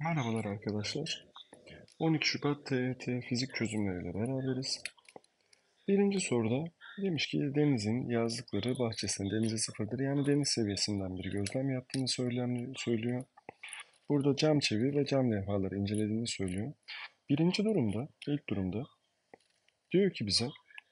Merhabalar arkadaşlar. 12 Şubat TYT fizik çözümleriyle beraberiz. Birinci soruda demiş ki denizin yazlıkları bahçesinde denize sıfırdır. Yani deniz seviyesinden bir gözlem yaptığını söylüyor. Burada cam çivi ve cam levhaları incelediğini söylüyor. İlk durumda diyor ki bize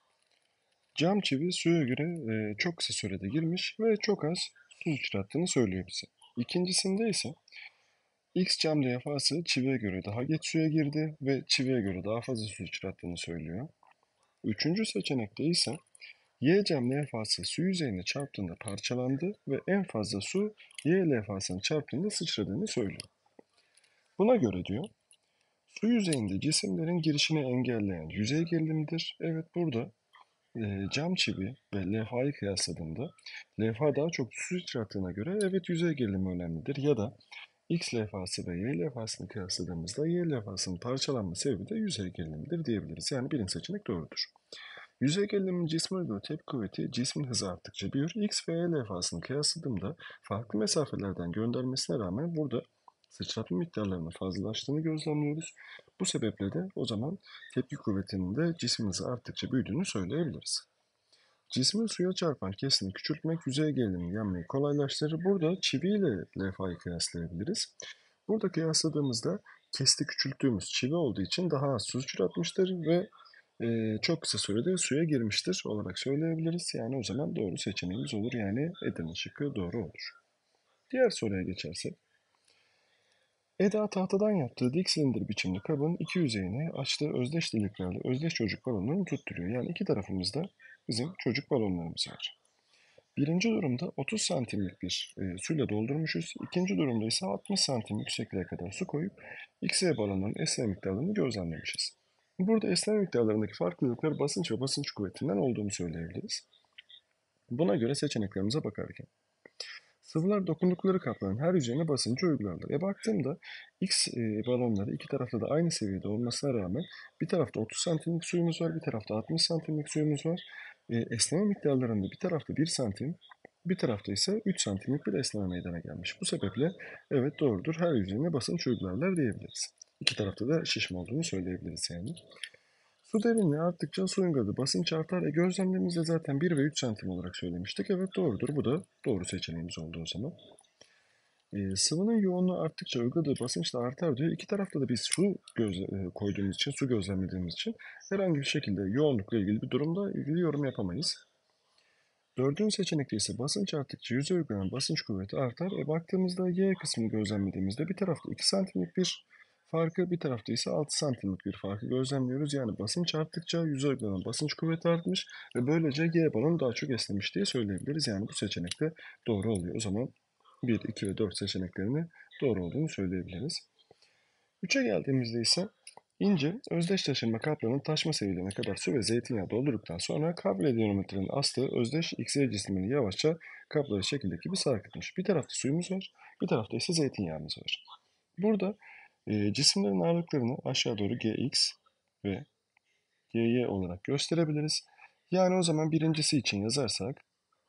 cam çivi suya göre çok kısa sürede girmiş ve çok az su sıçrattığını söylüyor bize. İkincisinde ise X cam levhası çiviye göre daha geç suya girdi ve çiviye göre daha fazla su sıçrattığını söylüyor. Üçüncü seçenekte ise Y cam levhası su yüzeyine çarptığında parçalandı ve en fazla su Y levhasına çarptığında sıçradığını söylüyor. Buna göre diyor, su yüzeyinde cisimlerin girişini engelleyen yüzey gerilimidir. Evet, burada cam çivi ve levhayı kıyasladığımda levha daha çok su sıçrattığına göre evet yüzey gerilimi önemlidir. Ya da X levhası ve Y levhasını kıyasladığımızda Y levhasının parçalanma sebebi de yüzey gerilimidir diyebiliriz. Yani birinci seçenek doğrudur. Yüzey geriliminin cisme göre tepki kuvveti cismin hızı arttıkça büyür. X ve Y levhasını kıyasladığımda farklı mesafelerden göndermesine rağmen burada sıçratma miktarlarının fazlalaştığını gözlemliyoruz. Bu sebeple de o zaman tepki kuvvetinin de cismin hızı arttıkça büyüdüğünü söyleyebiliriz. Cismin suya çarpan kesini küçültmek yüzey gerilimini yenmeyi kolaylaştırır. Burada çivi ile levhayı kıyaslayabiliriz. Burada kıyasladığımızda kesti küçülttüğümüz çivi olduğu için daha az su sıçratmıştır ve çok kısa sürede suya girmiştir olarak söyleyebiliriz. Yani o zaman doğru seçeneğimiz olur. Yani Edirne şıkkı doğru olur. Diğer soruya geçersek. Eda tahtadan yaptığı dik silindir biçimli kabın iki yüzeyini açtığı özdeş deliklerle özdeş çocuk balonlarını tutturuyor. Yani iki tarafımızda bizim çocuk balonlarımız var. Birinci durumda 30 santimlik bir suyla doldurmuşuz. İkinci durumda ise 60 santim yüksekliğe kadar su koyup XY balonların esneme miktarlarını gözlemlemişiz. Burada esneme miktarlarındaki farklılıklar basınç ve basınç kuvvetinden olduğunu söyleyebiliriz. Buna göre seçeneklerimize bakarken sıvılar dokundukları kapların her yüzeyine basıncı uygularlar. Baktığımda X balonları iki tarafta da aynı seviyede olmasına rağmen bir tarafta 30 santimlik suyumuz var, bir tarafta 60 santimlik suyumuz var. Esneme miktarlarında bir tarafta 1 santim, bir tarafta ise 3 santimlik bir esneme meydana gelmiş. Bu sebeple evet doğrudur, her yüzeyine basınç uygularlar diyebiliriz. İki tarafta da şişme olduğunu söyleyebiliriz yani. Su derinliği arttıkça suyun gazı basınç artar. Gözlemlerimizde zaten 1 ve 3 santim olarak söylemiştik. Evet doğrudur. Bu da doğru seçeneğimiz oldu o zaman. Sıvının yoğunluğu arttıkça uyguladığı basınç da artar diyor. İki tarafta da biz koyduğumuz için, su gözlemlediğimiz için herhangi bir şekilde yoğunlukla ilgili bir durumda ilgili yorum yapamayız. Dördüncü seçenekte ise basınç arttıkça yüzeye uygulanan basınç kuvveti artar. Baktığımızda Y kısmını gözlemlediğimizde bir tarafta 2 santimlik bir farkı, bir tarafta ise 6 santimlik bir farkı gözlemliyoruz. Yani basınç arttıkça yüzeye uygulanan basınç kuvveti artmış ve böylece Y balonu daha çok esnemiş diye söyleyebiliriz. Yani bu seçenek de doğru oluyor. O zaman 1, 2 ve 4 seçeneklerini doğru olduğunu söyleyebiliriz. 3'e geldiğimizde ise ince, özdeş taşınma kaplarının taşma seviyelerine kadar su ve zeytinyağı doldurduktan sonra kap ile diyometrenin astığı özdeş XY cismini yavaşça kapları şekildeki gibi sarkıtmış. Bir tarafta suyumuz var, bir tarafta ise zeytinyağımız var. Burada cisimlerin ağırlıklarını aşağı doğru Gx ve Gy olarak gösterebiliriz. Yani o zaman birincisi için yazarsak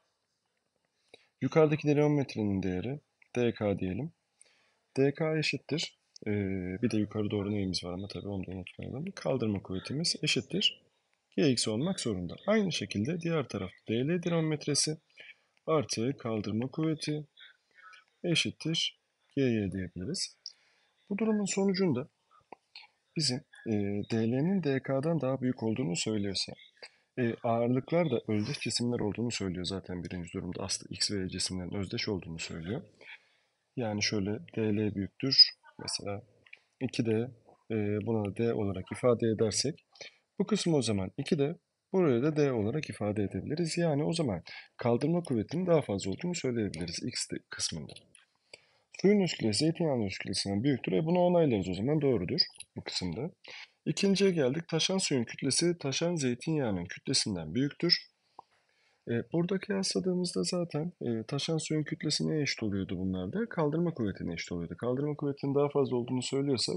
yukarıdaki diyometrenin değeri dk diyelim. dk eşittir. Bir de yukarı doğru neyimiz var ama tabii onu da unutmayalım. Kaldırma kuvvetimiz eşittir. Gx olmak zorunda. Aynı şekilde diğer tarafta dl dirometresi artı kaldırma kuvveti eşittir gy diyebiliriz. Bu durumun sonucunda bizim dl'nin dk'dan daha büyük olduğunu söylüyorsa ağırlıklar da özdeş cisimler olduğunu söylüyor zaten birinci durumda. Aslında x ve y cisimlerin özdeş olduğunu söylüyor. Yani şöyle dl büyüktür. Mesela 2D buna da D olarak ifade edersek bu kısmı o zaman 2D buraya da D olarak ifade edebiliriz. Yani o zaman kaldırma kuvvetinin daha fazla olduğunu söyleyebiliriz X kısmında. Suyun üskülesi zeytinyağının üskülesinden büyüktür. Bunu onaylarız o zaman doğrudur bu kısımda. İkinciye geldik. Taşan suyun kütlesi taşan zeytinyağının kütlesinden büyüktür. Burada kıyasladığımızda zaten taşan suyun kütlesi neye eşit oluyordu bunlarda? Kaldırma kuvvetine eşit oluyordu. Kaldırma kuvvetinin daha fazla olduğunu söylüyorsak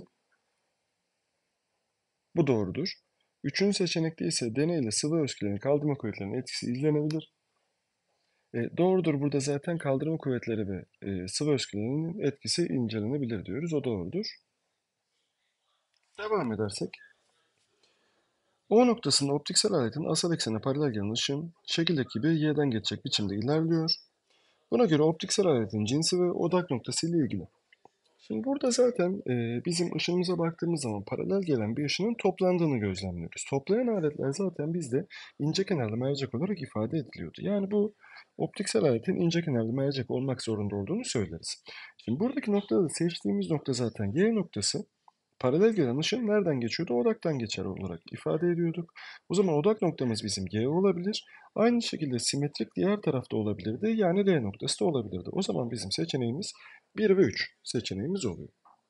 bu doğrudur. Üçüncü seçenekte ise deneyle sıvı özgülerin kaldırma kuvvetlerinin etkisi izlenebilir. Doğrudur, burada zaten kaldırma kuvvetleri ve sıvı özgülerinin etkisi incelenebilir diyoruz. O doğrudur. Devam edersek, O noktasında optiksel aletin asal eksene paralel gelen ışın şekildeki gibi y'den geçecek biçimde ilerliyor. Buna göre optiksel aletin cinsi ve odak noktası ile ilgili. Şimdi burada zaten bizim ışınımıza baktığımız zaman paralel gelen bir ışının toplandığını gözlemliyoruz. Toplayan aletler zaten bizde ince kenarlı mercek olarak ifade ediliyordu. Yani bu optiksel aletin ince kenarlı mercek olmak zorunda olduğunu söyleriz. Şimdi buradaki noktada da seçtiğimiz nokta zaten Y noktası. Paralel gelen ışın nereden geçiyordu? Odaktan geçer olarak ifade ediyorduk. O zaman odak noktamız bizim Y olabilir. Aynı şekilde simetrik diğer tarafta olabilirdi. Yani D noktası da olabilirdi. O zaman bizim seçeneğimiz 1 ve 3 seçeneğimiz oluyor.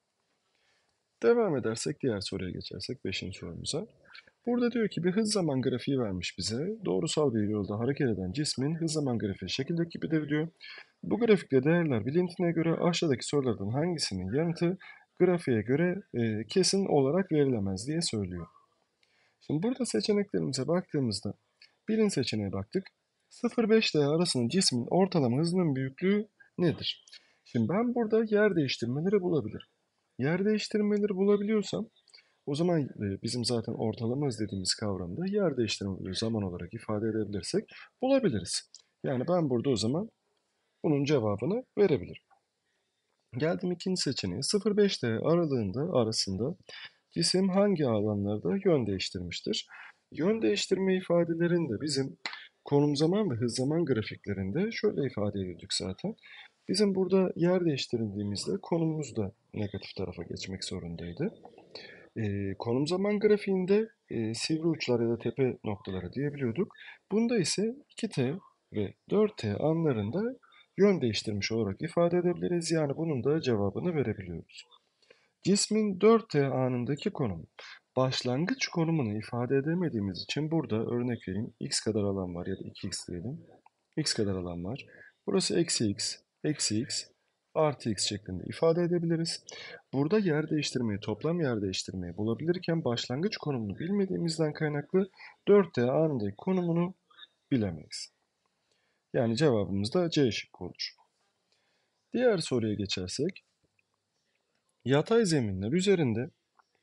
Devam edersek diğer soruya geçersek 5. sorumuza. Burada diyor ki bir hız zaman grafiği vermiş bize. Doğrusal bir yolda hareket eden cismin hız zaman grafiği şekildeki gibidir diyor. Bu grafikte değerler bilintiğine göre aşağıdaki sorulardan hangisinin yanıtı grafiğe göre kesin olarak verilemez diye söylüyor. Şimdi burada seçeneklerimize baktığımızda birinci seçeneğe baktık. 0-5 değer arasında cismin ortalama hızının büyüklüğü nedir? Şimdi ben burada yer değiştirmeleri bulabilirim. Yer değiştirmeleri bulabiliyorsam o zaman bizim zaten ortalama hız dediğimiz kavramda yer değiştirmeleri zaman olarak ifade edebilirsek bulabiliriz. Yani ben burada o zaman bunun cevabını verebilirim. Geldim ikinci seçeneğe. 0-5 değer arasında cisim hangi alanlarda yön değiştirmiştir? Yön değiştirme ifadelerinde bizim konum zaman ve hız zaman grafiklerinde şöyle ifade ediyorduk zaten. Bizim burada yer değiştirdiğimizde konumumuz da negatif tarafa geçmek zorundaydı. Konum zaman grafiğinde sivri uçlar ya da tepe noktaları diyebiliyorduk. Bunda ise 2t ve 4t anlarında yön değiştirmiş olarak ifade edebiliriz. Yani bunun da cevabını verebiliyoruz. Cismin 4t anındaki konumu. Başlangıç konumunu ifade edemediğimiz için burada örnek vereyim. X kadar alan var ya da 2x diyelim. X kadar alan var. Burası eksi x, artı x şeklinde ifade edebiliriz. Burada yer değiştirmeyi, toplam yer değiştirmeyi bulabilirken başlangıç konumunu bilmediğimizden kaynaklı 4t anındaki konumunu bilemeyiz. Yani cevabımız da C şıkkı olur. Diğer soruya geçersek, yatay zeminler üzerinde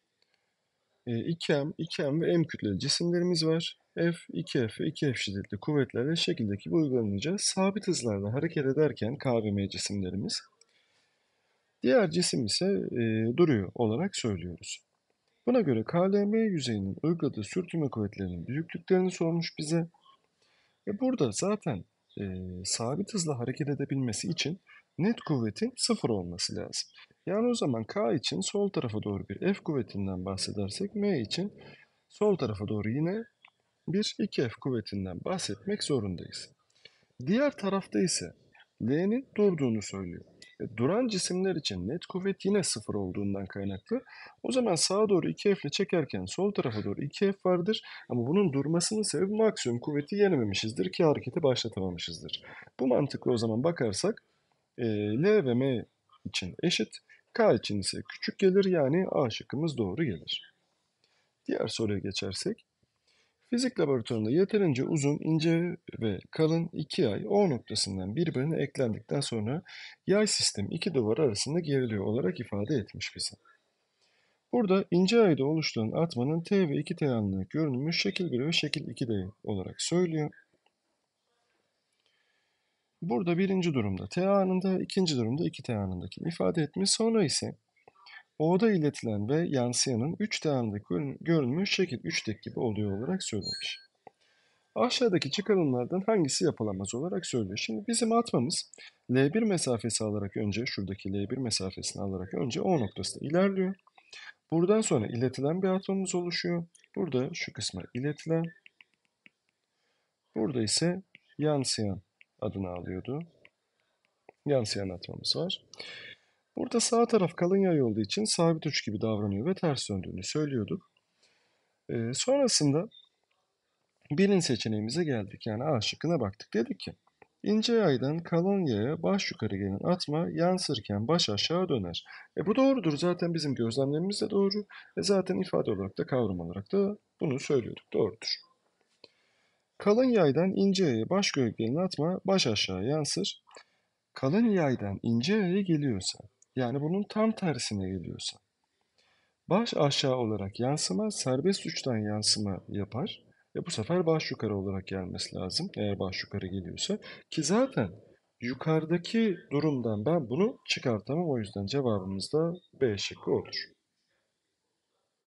2M, 2M ve M kütleli cisimlerimiz var. F, 2F ve 2F şiddetli kuvvetlerle şekildeki gibi uygulanınca sabit hızlarla hareket ederken KVM cisimlerimiz. Diğer cisim ise duruyor olarak söylüyoruz. Buna göre KLM yüzeyinin uyguladığı sürtünme kuvvetlerinin büyüklüklerini sormuş bize. Burada zaten sabit hızla hareket edebilmesi için net kuvvetin sıfır olması lazım. Yani o zaman K için sol tarafa doğru bir F kuvvetinden bahsedersek M için sol tarafa doğru yine bir 2F kuvvetinden bahsetmek zorundayız. Diğer tarafta ise L'nin durduğunu söylüyor. Duran cisimler için net kuvvet yine sıfır olduğundan kaynaklı. O zaman sağa doğru 2F ile çekerken sol tarafa doğru 2F vardır. Ama bunun durmasının sebebi maksimum kuvveti yenememişizdir ki hareketi başlatamamışızdır. Bu mantıkla o zaman bakarsak L ve M için eşit. K için ise küçük gelir, yani A şıkkımız doğru gelir. Diğer soruya geçersek. Fizik laboratuvarında yeterince uzun, ince ve kalın iki yay O noktasından birbirine eklendikten sonra yay sistemi iki duvar arasında geriliyor olarak ifade etmiş bize. Burada ince yayda oluşturan atmanın T ve 2T anlığı görünmüş şekil 1 ve şekil 2D olarak söylüyor. Burada birinci durumda T anında, ikinci durumda 2T anındakini ifade etmiş. Sonra ise O'da iletilen ve yansıyanın 3T anındaki görünmüş şekil 3'teki gibi oluyor olarak söylemiş. Aşağıdaki çıkarımlardan hangisi yapılamaz olarak söylüyor. Şimdi bizim atmamız L1 mesafesi alarak önce, şuradaki L1 mesafesini alarak önce O noktasına ilerliyor. Buradan sonra iletilen bir atmamız oluşuyor. Burada şu kısma iletilen, burada ise yansıyan adını alıyordu. Yansıyan atmamız var. Burada sağ taraf kalın yay olduğu için sabit uç gibi davranıyor ve ters döndüğünü söylüyorduk. Sonrasında birinci seçeneğimize geldik. Yani A şıkkına baktık. Dedik ki ince yaydan kalın yaya baş yukarı gelen atma yansırken baş aşağı döner. Bu doğrudur. Zaten bizim gözlemlerimiz de doğru. Zaten ifade olarak da kavram olarak da bunu söylüyorduk. Doğrudur. Kalın yaydan ince yaya baş yukarı gelen atma baş aşağı yansır. Kalın yaydan ince yaya geliyorsa, yani bunun tam tersine geliyorsa, Baş aşağı olarak yansımaz, serbest uçtan yansıma yapar. Bu sefer baş yukarı olarak gelmesi lazım. Eğer baş yukarı geliyorsa. Ki zaten yukarıdaki durumdan ben bunu çıkartamam. O yüzden cevabımız da B şıkkı olur.